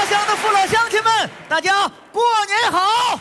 家乡的父老乡亲们，大家过年好！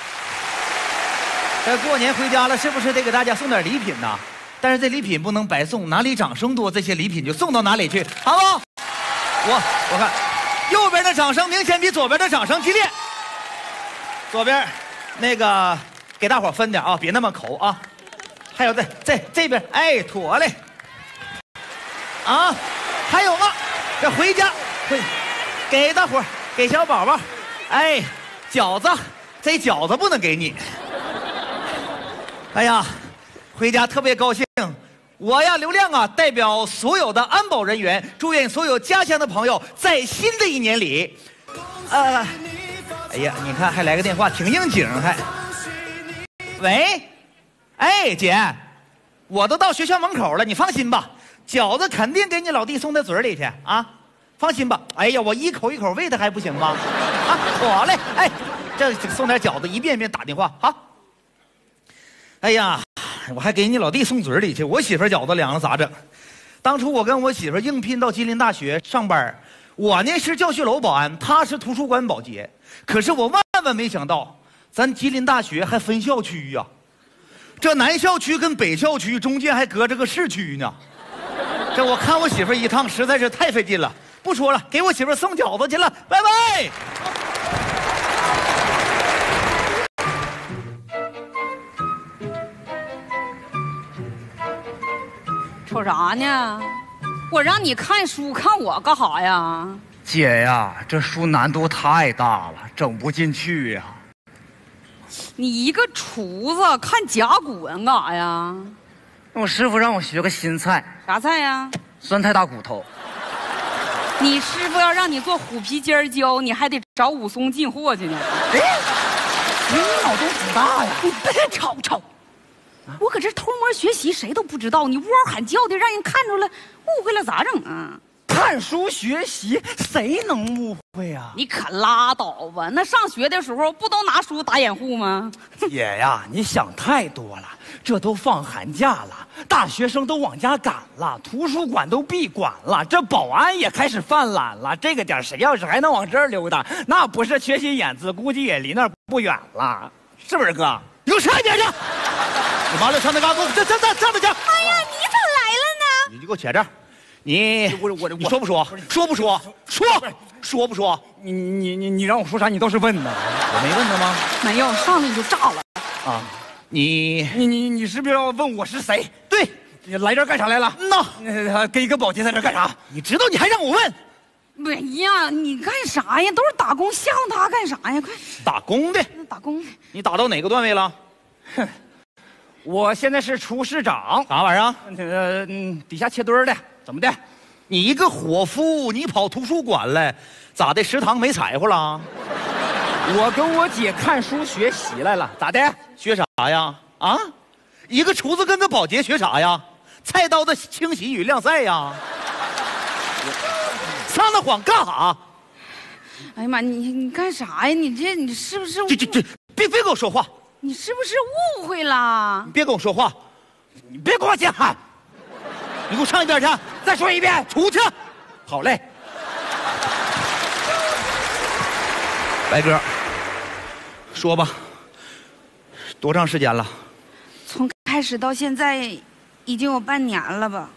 这过年回家了，是不是得给大家送点礼品呢？但是这礼品不能白送，哪里掌声多，这些礼品就送到哪里去，好不好？我看，右边的掌声明显比左边的掌声激烈。左边，那个给大伙分点啊，别那么抠啊。还有在这边，哎，妥嘞。啊，还有吗？这回家给大伙给小宝宝，哎，饺子，这饺子不能给你。哎呀，回家特别高兴。我呀，刘亮啊，代表所有的安保人员，祝愿所有家乡的朋友在新的一年里，哎呀，你看还来个电话，挺应景还。喂，哎姐，我都到学校门口了，你放心吧，饺子肯定给你老弟送到嘴里去啊，放心吧。哎呀，我一口一口喂他还不行吗？啊，妥嘞，哎，这送点饺子，一遍遍打电话，好。哎呀。我还给你老弟送嘴里去，我媳妇饺子凉了咋整？当初我跟我媳妇应聘到吉林大学上班，我呢是教学楼保安，她是图书馆保洁。可是我万万没想到，咱吉林大学还分校区呀，这南校区跟北校区中间还隔着个市区呢。这我看我媳妇一趟实在是太费劲了，不说了，给我媳妇送饺子去了，拜拜。 瞅啥呢？我让你看书，看我干啥呀？ 姐呀，这书难度太大了，整不进去呀。 你一个厨子看甲骨文干啥呀？ 我师傅让我学个新菜。 啥菜呀？ 酸菜大骨头。 你师傅要让你做虎皮尖椒，你还得找武松进货去呢。 哎，你脑洞挺大呀！ 你别吵。我搁这偷摸学习，谁都不知道。你呜嗷喊叫的，让人看出来，误会了咋整啊？ 看书学习，谁能误会呀？ 你可拉倒吧！那上学的时候不都拿书打掩护吗？ 姐呀，你想太多了。这都放寒假了，大学生都往家赶了，图书馆都闭馆了，这保安也开始犯懒了。这个点谁要是还能往这儿溜达，那不是缺心眼子，估计也离那儿不远了，是不是哥？ 你给我上一边去！你完了上那嘎给我这站着去！ 哎呀，你咋来了呢？ 你就给我且这儿，你说不说？说不说？说不说？ 你让我说啥？你倒是问呢？ 我没问他吗？ 没有，上来你就炸了啊！你是不是要问我是谁？ 对， 你来这儿干啥来了？跟一个保洁在这干啥？ 你知道你还让我问？ 哎呀，你干啥呀？都是打工，吓唬他干啥呀？快！ 打工的？ 打工？ 你打到哪个段位了？ 哼，我现在是厨师长。 啥玩意儿？ 底下切墩儿的，怎么的？ 你一个伙夫，你跑图书馆来，咋的？食堂没柴火了？ 我跟我姐看书学习来了，咋的？ 学啥呀？啊，一个厨子跟着保洁学啥呀？菜刀的清洗与晾晒呀？撒那谎干啥？ 哎呀妈，你干啥呀？你是不是？ 这，别跟我说话！ 你是不是误会了？ 你别跟我说话！你别给我瞎喊！你给我上一边去！ 再说一遍， 出去！好嘞，白哥，说吧，多长时间了？ 从开始到现在，已经有半年了吧？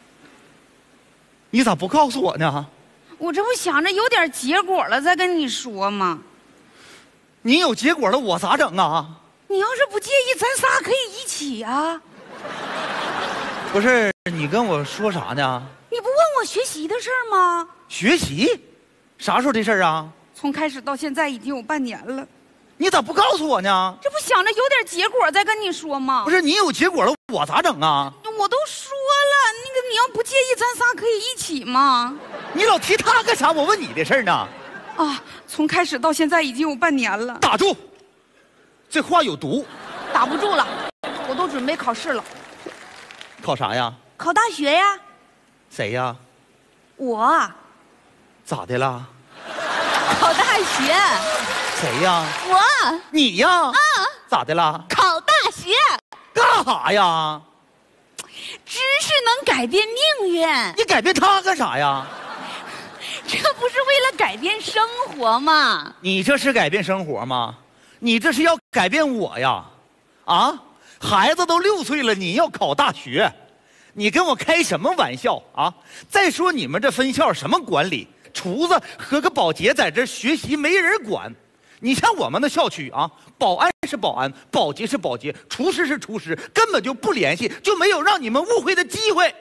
你咋不告诉我呢？ 我这不想着有点结果了再跟你说吗？ 你有结果了，我咋整啊？ 你要是不介意，咱仨可以一起啊。 不是，你跟我说啥呢？ 你不问我学习的事儿吗？ 学习？啥时候的事儿啊？ 从开始到现在已经有半年了。 你咋不告诉我呢？ 这不想着有点结果再跟你说吗？ 不是，你有结果了，我咋整啊？ 我都说了，那个你要不介意，咱仨可以一起吗？ 你老提他干啥？我问你的事儿呢。 啊，从开始到现在已经有半年了。 打住！这话有毒。 打不住了，我都准备考试了。 考啥呀？ 考大学呀。 谁呀？ 我。 咋的了？ 考大学。 谁呀？ 我。 你呀？ 啊。 咋的了？ 考大学。 干啥呀？ 知识能改变命运。 你改变他干啥呀？ 这不是为了改变生活吗？ 你这是改变生活吗？你这是要改变我呀！啊，孩子都6岁了，你要考大学，你跟我开什么玩笑啊？再说你们这分校什么管理？厨子和个保洁在这学习没人管。你像我们的校区啊，保安是保安，保洁是保洁，厨师是厨师，根本就不联系，就没有让你们误会的机会。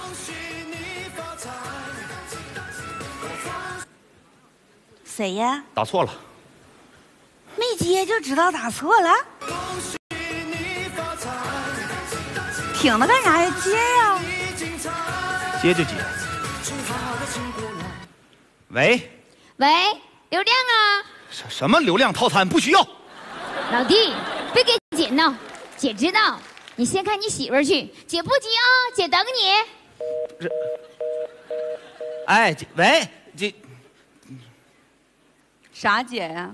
谁呀？ 打错了， 没接就知道打错了。挺着干啥呀？接呀！ 接就接。喂， 喂，流量啊！ 什么流量套餐不需要？ 老弟，别给姐闹，姐知道。你先看你媳妇儿去，姐不急啊，姐等你。 哎，喂，这啥姐呀？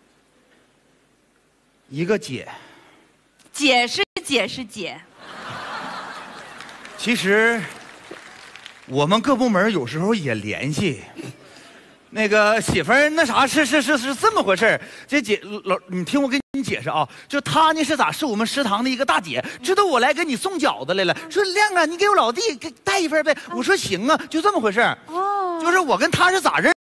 一个姐。 姐是姐是姐。 其实我们各部门有时候也联系。那个媳妇儿，那啥是这么回事儿。这姐老，你听我跟你解释啊，就她呢是我们食堂的一个大姐，知道我来给你送饺子来了，说亮啊，你给我老弟给带一份呗。我说行啊，就这么回事儿。哦，就是我跟她是咋认